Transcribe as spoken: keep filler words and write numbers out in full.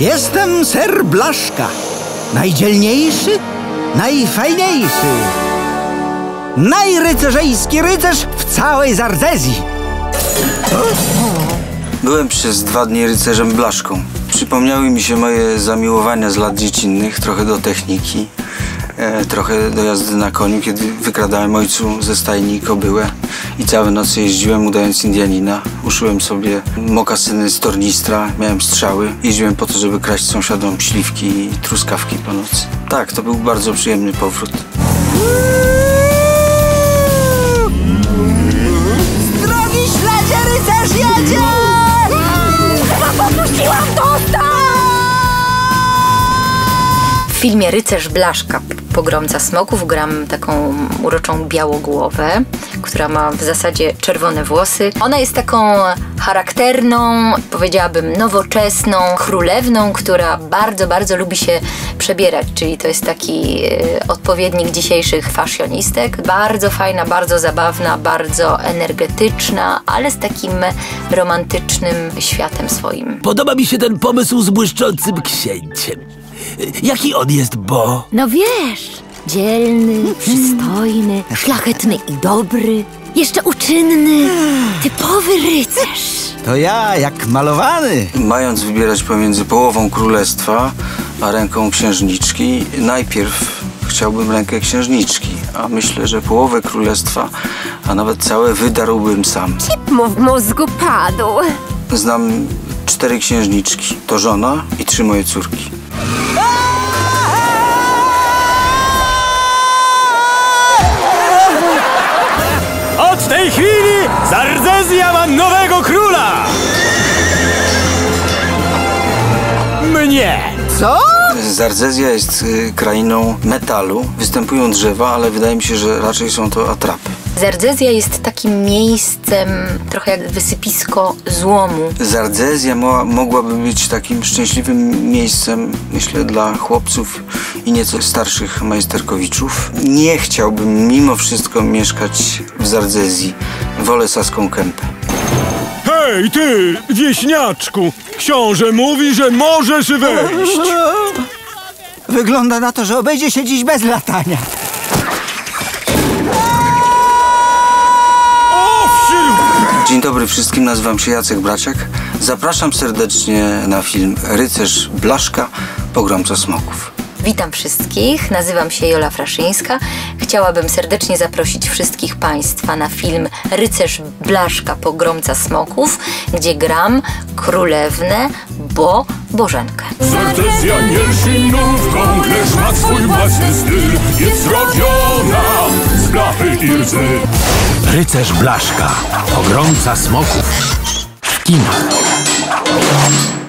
Jestem ser Blaszka. Najdzielniejszy, najfajniejszy. Najrycerzejski rycerz w całej Zardezji. Byłem przez dwa dni rycerzem Blaszką. Przypomniały mi się moje zamiłowania z lat dziecinnych, trochę do techniki, e, trochę do jazdy na koniu, kiedy wykradałem ojcu ze stajni kobyłę i całe noce jeździłem udając Indianina. Uszyłem sobie mokasyny z tornistra, miałem strzały. Jeździłem po to, żeby kraść sąsiadom śliwki i truskawki po nocy. Tak, to był bardzo przyjemny powrót. Z drogi śledzie rycerz jedzie! Chyba popuściłam tosta! W filmie Rycerz Blaszka, Pogromca Smoków, gram taką uroczą białogłowę, która ma w zasadzie czerwone włosy. Ona jest taką charakterną, powiedziałabym nowoczesną królewną, która bardzo, bardzo lubi się przebierać, czyli to jest taki e, odpowiednik dzisiejszych fashionistek. Bardzo fajna, bardzo zabawna, bardzo energetyczna, ale z takim romantycznym światem swoim. Podoba mi się ten pomysł z błyszczącym księciem. Jaki on jest, Bo? No wiesz, dzielny, przystojny, szlachetny i dobry, jeszcze uczynny, typowy rycerz. To ja, jak malowany. Mając wybierać pomiędzy połową królestwa a ręką księżniczki, najpierw chciałbym rękę księżniczki, a myślę, że połowę królestwa, a nawet całe wydarłbym sam. Cip mu w mózgu padł. Znam cztery księżniczki, to żona i trzy moje córki. Od tej chwili Zardezja ma nowego króla! Mnie! Co? Zardezja jest y, krainą metalu. Występują drzewa, ale wydaje mi się, że raczej są to atrapy. Zardezja jest takim miejscem, trochę jak wysypisko złomu. Zardezja mo mogłaby być takim szczęśliwym miejscem, myślę, dla chłopców i nieco starszych majsterkowiczów. Nie chciałbym mimo wszystko mieszkać w Zardezji. Wolę Saską Kępę. Hej, ty, wieśniaczku! Książę mówi, że możesz wejść! Wygląda na to, że obejdzie się dziś bez latania. Dzień dobry wszystkim, nazywam się Jacek Braciak. Zapraszam serdecznie na film Rycerz Blaszka, Pogromca Smoków. Witam wszystkich, nazywam się Jola Fraszyńska. Chciałabym serdecznie zaprosić wszystkich Państwa na film Rycerz Blaszka, Pogromca Smoków, gdzie gram królewnę Bo Bożenkę. Zardezja mierszynówką, lecz ma swój własny styl. Jest zrobiona z blachy i rdzy. Rycerz Blaszka, Pogromca Smoków w kinach.